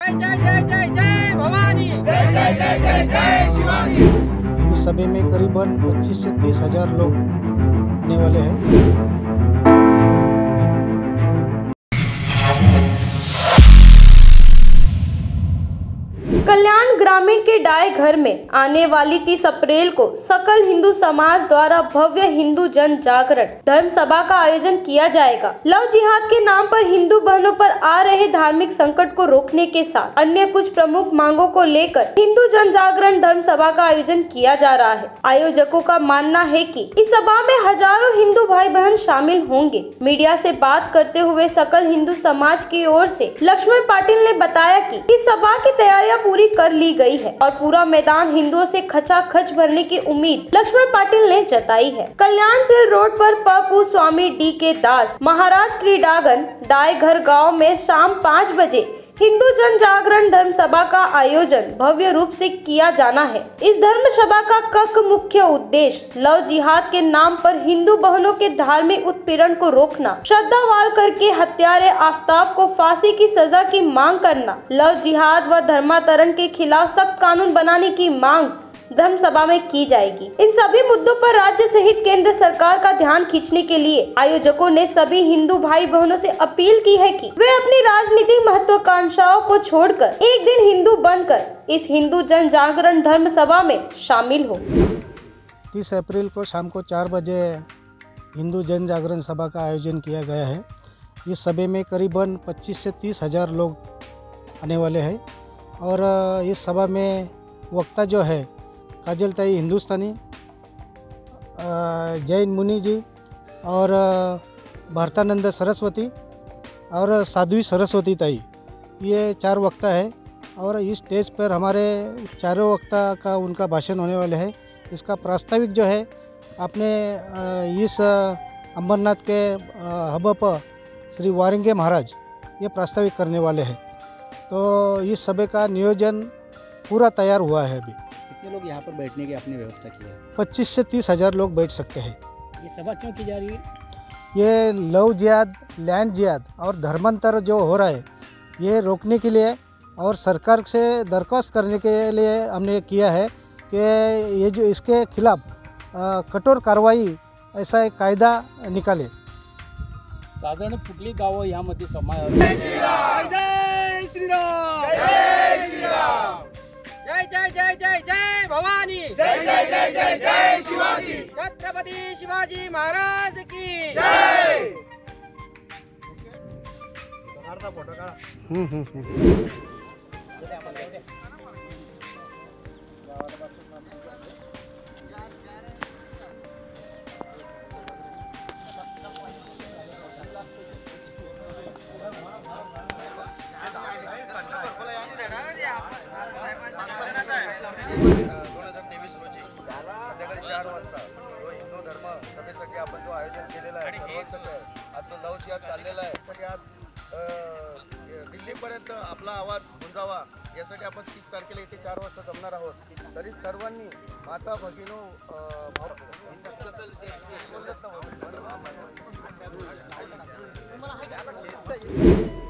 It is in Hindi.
जय जय जय जय भवानी, जय जय जय जय जय शिवानी। इस सभा में करीबन 25 से 30 हजार लोग आने वाले हैं। कल्याण ग्रामीण के डाय घर में आने वाली 30 अप्रैल को सकल हिंदू समाज द्वारा भव्य हिंदू जन जागरण धर्म सभा का आयोजन किया जाएगा। लव जिहाद के नाम पर हिंदू बहनों पर आ रहे धार्मिक संकट को रोकने के साथ अन्य कुछ प्रमुख मांगों को लेकर हिंदू जन जागरण धर्म सभा का आयोजन किया जा रहा है। आयोजकों का मानना है कि इस सभा में हजारों हिंदू भाई बहन शामिल होंगे। मीडिया से बात करते हुए सकल हिंदू समाज की ओर से लक्ष्मण पाटिल ने बताया कि इस सभा की तैयारियां पूरी कर ली गई है और पूरा मैदान हिंदुओं से खचाखच भरने की उम्मीद लक्ष्मण पाटिल ने जताई है। कल्याण सिल रोड पर पप्पू स्वामी डी.के. दास महाराज क्रीडांगन डाय घर गाँव में शाम 5 बजे हिंदू जन जागरण धर्म सभा का आयोजन भव्य रूप से किया जाना है। इस धर्म सभा का मुख्य उद्देश्य लव जिहाद के नाम पर हिंदू बहनों के धार्मिक उत्पीड़न को रोकना, श्रद्धावाल करके हत्यारे आफ्ताब को फांसी की सजा की मांग करना, लव जिहाद व धर्मांतरण के खिलाफ सख्त कानून बनाने की मांग धर्म सभा में की जाएगी। इन सभी मुद्दों पर राज्य सहित केंद्र सरकार का ध्यान खींचने के लिए आयोजकों ने सभी हिंदू भाई बहनों से अपील की है कि वे अपनी राजनीतिक महत्वाकांक्षाओं को छोड़कर एक दिन हिंदू बनकर इस हिंदू जन जागरण धर्म सभा में शामिल हो। 30 अप्रैल को शाम को 4 बजे हिंदू जन जागरण सभा का आयोजन किया गया है। इस सभा में करीबन 25 से 30 हजार लोग आने वाले हैं और इस सभा में वक्ता जो है काजलताई हिंदुस्तानी, जैन मुनि जी और भारतानंद सरस्वती और साध्वी सरस्वती ताई, ये 4 वक्ता है और इस स्टेज पर हमारे चारों वक्ता का उनका भाषण होने वाले है। इसका प्रास्ताविक जो है आपने इस अमरनाथ के हब पर श्री वारिंगे महाराज ये प्रास्ताविक करने वाले हैं। तो इस सभा का नियोजन पूरा तैयार हुआ है। अभी कितने लोग यहाँ पर बैठने की आपने व्यवस्था की है? 25 से 30 हजार लोग बैठ सकते हैं। ये सभा क्यों की जा रही है? ये लव जिहाद, लैंड जिहाद और धर्मांतर जो हो रहा है ये रोकने के लिए और सरकार से दरख्वास्त करने के लिए हमने किया है कि ये जो इसके खिलाफ कठोर कार्रवाई ऐसा एक कायदा निकाले। साधारण कुठली गावं यामध्ये समावेश? जय श्रीराम, जय श्रीराम, जय श्रीराम, जय जय जय जय जय भवानी, जय जय जय जय जय शिवाजी, छत्रपति शिवाजी महाराज की जय। संध्याकाळी 4 वाजता जो हिंदू धर्म सभेसाठी आपण जो आयोजन केलेला आहे सर्वांसाठी आज जो लव जिहाद चाललेला आहे तरी आज दिल्लीपर्यंत आपला आवाज गुंजावा यासाठी आपण 30 तारखेला इथे 4 वाजता जमणार आहोत। तरी सर्वांनी माता भगिनो तुम्हाला